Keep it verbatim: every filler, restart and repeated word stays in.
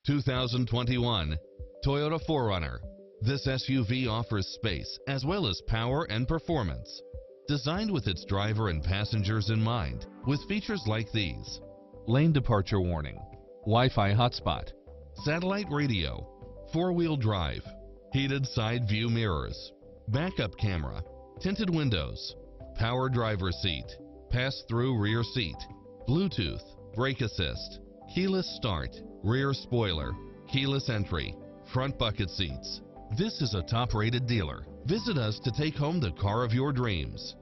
two thousand twenty-one Toyota four runner. This S U V offers space as well as power and performance. Designed with its driver and passengers in mind, with features like these: lane departure warning, Wi-Fi hotspot, satellite radio, four-wheel drive, heated side view mirrors, backup camera, tinted windows, power driver seat, pass-through rear seat, Bluetooth, brake assist, keyless start, rear spoiler, keyless entry, front bucket seats. This is a top-rated dealer. Visit us to take home the car of your dreams.